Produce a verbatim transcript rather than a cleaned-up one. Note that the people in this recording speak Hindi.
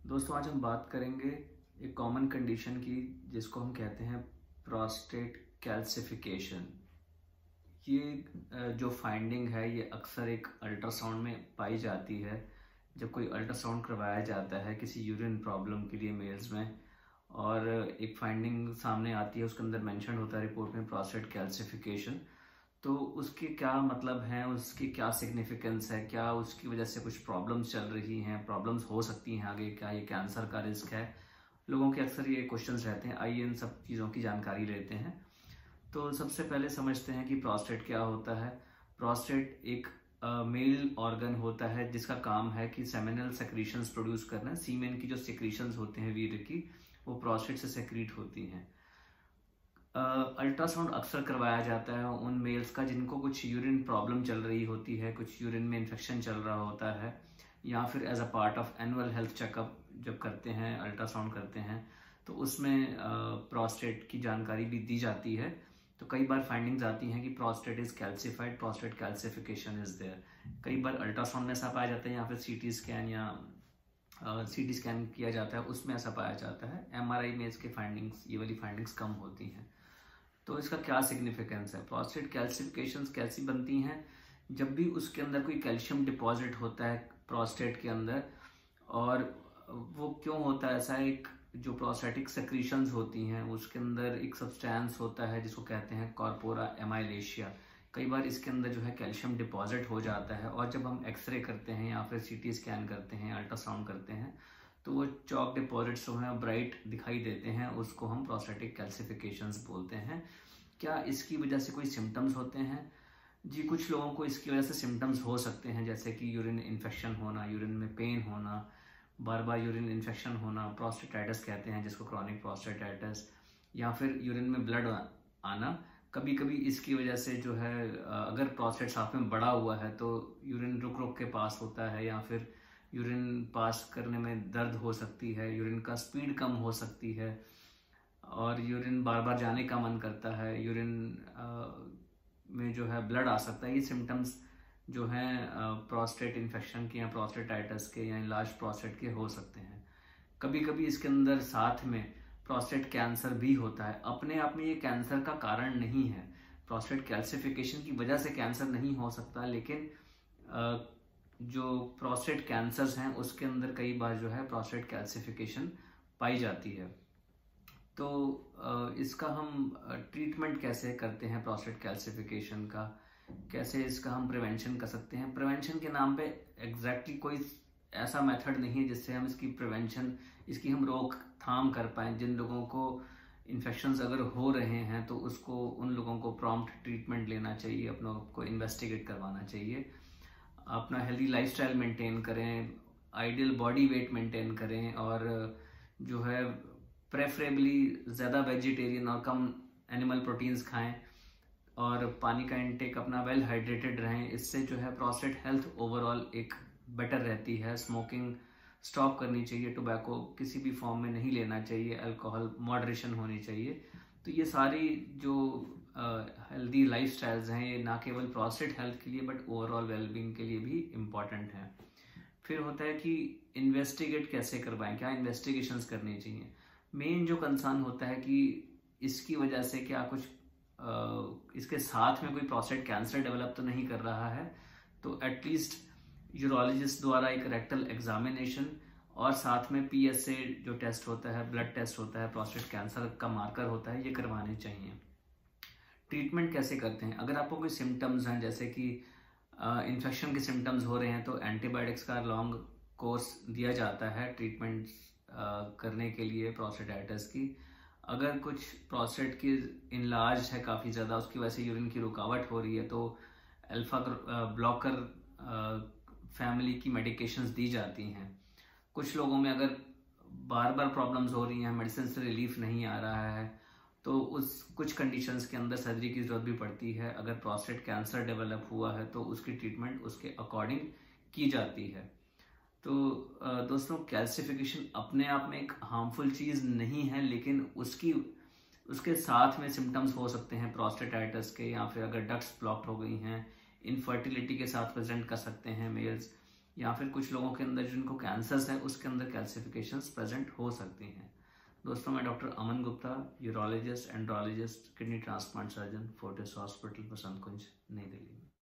दोस्तों आज हम बात करेंगे एक कॉमन कंडीशन की जिसको हम कहते हैं प्रोस्टेट कैल्सिफिकेशन। ये जो फाइंडिंग है ये अक्सर एक अल्ट्रासाउंड में पाई जाती है। जब कोई अल्ट्रासाउंड करवाया जाता है किसी यूरिन प्रॉब्लम के लिए मेल्स में और एक फाइंडिंग सामने आती है, उसके अंदर मेंशन होता है रिपोर्ट में प्रोस्टेट कैल्सिफिकेशन। तो उसके क्या मतलब हैं, उसकी क्या सिग्निफिकेंस है, क्या उसकी वजह से कुछ प्रॉब्लम्स चल रही हैं, प्रॉब्लम्स हो सकती हैं आगे, क्या ये कैंसर का रिस्क है। लोगों के अक्सर ये क्वेश्चंस रहते हैं। आइए इन सब चीज़ों की जानकारी लेते हैं। तो सबसे पहले समझते हैं कि प्रोस्टेट क्या होता है। प्रोस्टेट एक मेल ऑर्गन होता है जिसका काम है कि सेमिनल सेक्रीशंस प्रोड्यूस करना। सीमेन की जो सेक्रीशंस होते हैं वीर्य की, वो प्रोस्टेट से सेक्रीट होती हैं। अल्ट्रासाउंड uh, अक्सर करवाया जाता है उन मेल्स का जिनको कुछ यूरिन प्रॉब्लम चल रही होती है, कुछ यूरिन में इन्फेक्शन चल रहा होता है, या फिर as a part of annual health checkup जब करते हैं, अल्ट्रासाउंड करते हैं, तो उसमें प्रोस्टेट uh, की जानकारी भी दी जाती है। तो कई बार फाइंडिंग्स आती हैं कि prostate is calcified, prostate calcification is there. कई बार अल्ट्रासाउंड में ऐसा पाया जाता है, या फिर सीटी स्कैन या सीटी uh, स्कैन किया जाता है, उसमें ऐसा पाया जाता है। एमआरआई में इसके फाइंडिंग्स, ये वाली फाइंडिंग्स कम होती हैं। तो इसका क्या सिग्निफिकेंस है? प्रोस्टेट कैल्सिफिकेशंस कैसी बनती हैं? जब भी उसके अंदर कोई कैल्शियम डिपॉजिट होता है प्रोस्टेट के अंदर, और वो क्यों होता है ऐसा? एक जो प्रोस्टेटिक सेक्रीशंस होती हैं उसके अंदर एक सब्सटेंस होता है जिसको कहते हैं कॉर्पोरा एमाइलेशिया। कई बार इसके अंदर जो है कैल्शियम डिपॉजिट हो जाता है, और जब हम एक्सरे करते हैं या फिर सीटी स्कैन करते हैं, अल्ट्रासाउंड करते हैं, तो वो चॉक डिपॉजिट्स जो हैं ब्राइट दिखाई देते हैं। उसको हम प्रोस्टेटिक कैल्सिफिकेशंस बोलते हैं। क्या इसकी वजह से कोई सिम्टम्स होते हैं? जी, कुछ लोगों को इसकी वजह से सिम्टम्स हो सकते हैं, जैसे कि यूरिन इन्फेक्शन होना, यूरिन में पेन होना, बार बार यूरिन इन्फेक्शन होना, प्रोस्टेटाइटिस कहते हैं जिसको, क्रॉनिक प्रोस्टेटाइटिस, या फिर यूरिन में ब्लड आना। कभी कभी इसकी वजह से जो है, अगर प्रोस्टेट साथ में बड़ा हुआ है तो यूरिन रुक रुक के पास होता है, या फिर यूरिन पास करने में दर्द हो सकती है, यूरिन का स्पीड कम हो सकती है, और यूरिन बार बार जाने का मन करता है, यूरिन में जो है ब्लड आ सकता है। ये सिम्टम्स जो हैं प्रोस्टेट इन्फेक्शन के या प्रोस्टेटाइटिस के या इनलार्ज प्रोस्टेट के हो सकते हैं। कभी कभी इसके अंदर साथ में प्रोस्टेट कैंसर भी होता है। अपने आप में ये कैंसर का कारण नहीं है, प्रोस्टेट कैल्सिफिकेशन की वजह से कैंसर नहीं हो सकता, लेकिन जो प्रोस्टेट कैंसर्स हैं उसके अंदर कई बार जो है प्रोस्टेट कैल्सिफिकेशन पाई जाती है। तो इसका हम ट्रीटमेंट कैसे करते हैं प्रोस्टेट कैल्सिफिकेशन का, कैसे इसका हम प्रिवेंशन कर सकते हैं? प्रिवेंशन के नाम पे एग्जैक्टली कोई ऐसा मेथड नहीं है जिससे हम इसकी प्रिवेंशन, इसकी हम रोकथाम कर पाएँ। जिन लोगों को इन्फेक्शंस अगर हो रहे हैं तो उसको, उन लोगों को प्रॉम्प्ट ट्रीटमेंट लेना चाहिए, अपनों को इन्वेस्टिगेट करवाना चाहिए, अपना हेल्दी लाइफस्टाइल मेंटेन करें, आइडियल बॉडी वेट मेंटेन करें, और जो है प्रेफरेबली ज़्यादा वेजिटेरियन और कम एनिमल प्रोटीन्स खाएं, और पानी का इंटेक अपना वेल हाइड्रेटेड रहें। इससे जो है प्रोस्टेट हेल्थ ओवरऑल एक बेटर रहती है। स्मोकिंग स्टॉप करनी चाहिए, टोबैको किसी भी फॉर्म में नहीं लेना चाहिए, अल्कोहल मॉडरेशन होनी चाहिए। तो ये सारी जो हेल्दी लाइफ स्टाइल्स हैं, ये ना केवल प्रोस्टेट हेल्थ के लिए बट ओवरऑल वेलबींग के लिए भी इम्पॉर्टेंट हैं। फिर होता है कि इन्वेस्टिगेट कैसे करवाएं, क्या इन्वेस्टिगेशंस करनी चाहिए? मेन जो कंसर्न होता है कि इसकी वजह से क्या कुछ आ, इसके साथ में कोई प्रोस्टेट कैंसर डेवलप तो नहीं कर रहा है। तो एटलीस्ट यूरोलॉजिस्ट द्वारा एक रेक्टल एग्जामिनेशन और साथ में पीएसए जो टेस्ट होता है, ब्लड टेस्ट होता है, प्रोस्टेट कैंसर का मार्कर होता है, ये करवाने चाहिए। ट्रीटमेंट कैसे करते हैं? अगर आपको कोई सिम्टम्स हैं, जैसे कि इन्फेक्शन के सिम्टम्स हो रहे हैं, तो एंटीबायोटिक्स का लॉन्ग कोर्स दिया जाता है ट्रीटमेंट करने के लिए प्रोस्टेटाइटिस की। अगर कुछ प्रोस्टेट की इनलार्ज है काफ़ी ज़्यादा, उसकी वजह से यूरिन की रुकावट हो रही है, तो अल्फा ब्लॉकर फैमिली की मेडिकेशंस दी जाती हैं। कुछ लोगों में अगर बार बार प्रॉब्लम्स हो रही हैं, मेडिसिन से रिलीफ नहीं आ रहा है, तो उस कुछ कंडीशंस के अंदर सर्जरी की ज़रूरत भी पड़ती है। अगर प्रोस्टेट कैंसर डेवलप हुआ है तो उसकी ट्रीटमेंट उसके अकॉर्डिंग की जाती है। तो दोस्तों, कैल्सिफिकेशन अपने आप में एक हार्मफुल चीज़ नहीं है, लेकिन उसकी उसके साथ में सिम्टम्स हो सकते हैं प्रोस्टेटाइटिस के, या फिर अगर डक्ट्स ब्लॉक्ड हो गई हैं, इनफर्टिलिटी के साथ प्रेजेंट कर सकते हैं मेल्स, या फिर कुछ लोगों के अंदर जिनको कैंसर्स है उसके अंदर कैल्सिफिकेशंस प्रेजेंट हो सकती हैं। दोस्तों, मैं doctor Aman Gupta, urologist, andrologist, kidney transplant surgeon, Fortis hospital, Basant Kunj, नई दिल्ली।